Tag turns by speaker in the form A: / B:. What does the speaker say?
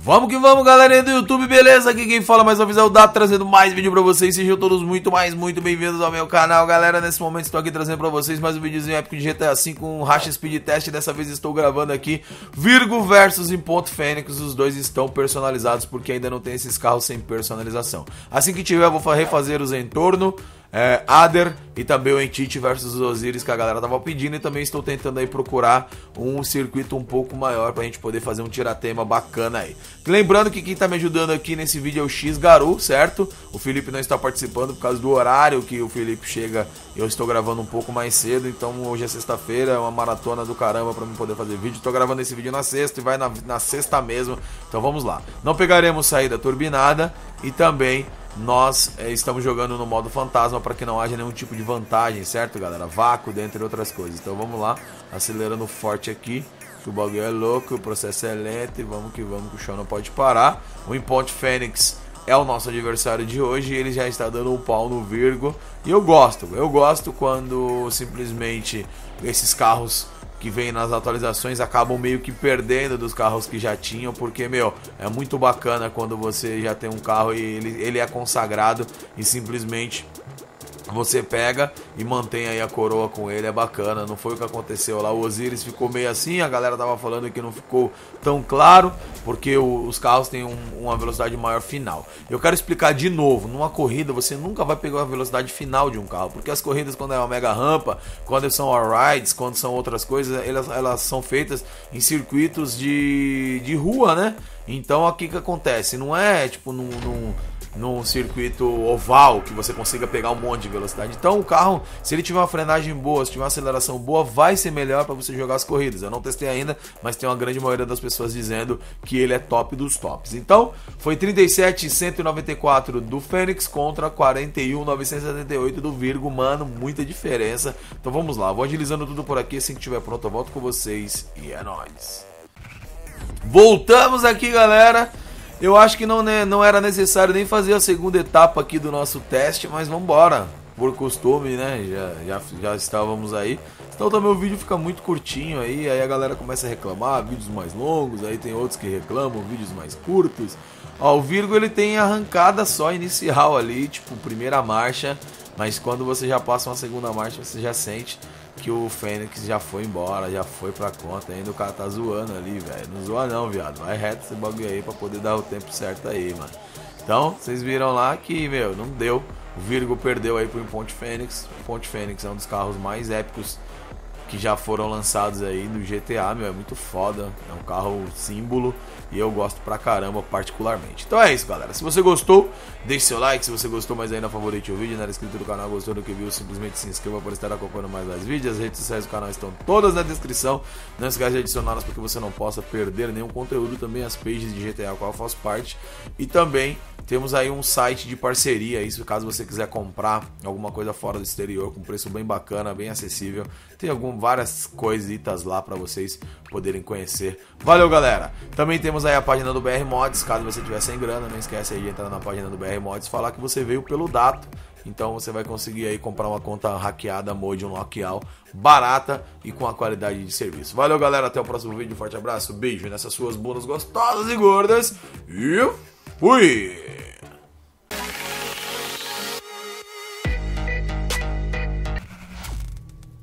A: Vamos que vamos, galerinha do YouTube, beleza? Aqui quem fala mais uma vez é o Dato, trazendo mais vídeo pra vocês. Sejam todos muito bem-vindos ao meu canal, galera. Nesse momento estou aqui trazendo pra vocês mais um videozinho épico de GTA V com Racha Speed Test. Dessa vez estou gravando aqui Virgo versus em Ponto Fênix. Os dois estão personalizados porque ainda não tem esses carros sem personalização. Assim que tiver, eu vou refazer os entorno, Ader e também o Entity versus os Osiris que a galera tava pedindo. E também estou tentando aí procurar um circuito um pouco maior pra gente poder fazer um tiratema bacana aí. Lembrando que quem tá me ajudando aqui nesse vídeo é o X Garu, certo? O Felipe não está participando por causa do horário que o Felipe chega. Eu estou gravando um pouco mais cedo, então hoje é sexta-feira, é uma maratona do caramba pra mim poder fazer vídeo. Tô gravando esse vídeo na sexta e vai na sexta mesmo, então vamos lá. Não pegaremos saída turbinada e também nós estamos jogando no modo fantasma para que não haja nenhum tipo de vantagem, certo, galera? Vácuo, dentre outras coisas. Então vamos lá, acelerando forte aqui, que o bagulho é louco, o processo é lento e vamos que o show não pode parar. O Imponte Fênix é o nosso adversário de hoje e ele já está dando um pau no Virgo. E eu gosto quando simplesmente esses carros que vem nas atualizações acabam meio que perdendo dos carros que já tinham, porque, meu, é muito bacana quando você já tem um carro e ele é consagrado e simplesmente você pega e mantém aí a coroa com ele, é bacana. Não foi o que aconteceu lá, o Osiris ficou meio assim, a galera tava falando que não ficou tão claro, porque os carros têm uma velocidade maior final. Eu quero explicar de novo, numa corrida você nunca vai pegar a velocidade final de um carro, porque as corridas, quando é uma mega rampa, quando são all-rides, quando são outras coisas, elas são feitas em circuitos de rua, né? Então aqui o que acontece, não é tipo num circuito oval que você consiga pegar um monte de velocidade. Então o carro, se ele tiver uma frenagem boa, se tiver uma aceleração boa, vai ser melhor para você jogar as corridas. Eu não testei ainda, mas tem uma grande maioria das pessoas dizendo que ele é top dos tops. Então foi 37.194 do Fênix contra 41.978 do Virgo, mano, muita diferença. Então vamos lá, vou agilizando tudo por aqui, assim que estiver pronto eu volto com vocês e é nóis. Voltamos aqui, galera. Eu acho que não era necessário nem fazer a segunda etapa aqui do nosso teste, mas vamos embora. Por costume, né? Já estávamos aí. Então também o vídeo fica muito curtinho aí a galera começa a reclamar, vídeos mais longos, aí tem outros que reclamam, vídeos mais curtos. Ó, o Virgo ele tem arrancada só inicial ali, tipo primeira marcha, mas quando você já passa uma segunda marcha, você já sente que o Fênix já foi embora, já foi pra conta. Ainda o cara tá zoando ali, velho. Não zoa não, viado. Vai reto esse bagulho aí pra poder dar o tempo certo aí, mano. Então, vocês viram lá que, meu, não deu. O Virgo perdeu aí pro Imponte Fênix. O Imponte Fênix é um dos carros mais épicos que já foram lançados aí no GTA, meu, é muito foda, é um carro símbolo e eu gosto pra caramba particularmente. Então é isso, galera, se você gostou, deixe seu like, se você gostou, mas ainda favorite o vídeo, não era inscrito no canal, gostou do que viu, simplesmente se inscreva para estar acompanhando mais vídeos, as redes sociais do canal estão todas na descrição, não esquece de adicioná-las para que você não possa perder nenhum conteúdo, também as pages de GTA, qual eu faço parte, e também temos aí um site de parceria, isso caso você quiser comprar alguma coisa fora do exterior com preço bem bacana, bem acessível. Tem várias coisitas lá para vocês poderem conhecer. Valeu, galera! Também temos aí a página do BR Mods, caso você tiver sem grana, não esquece aí de entrar na página do BR Mods, falar que você veio pelo Dato. Então você vai conseguir aí comprar uma conta hackeada, mod um local, barata e com a qualidade de serviço. Valeu, galera! Até o próximo vídeo, forte abraço, beijo nessas suas bundas gostosas e gordas e fui!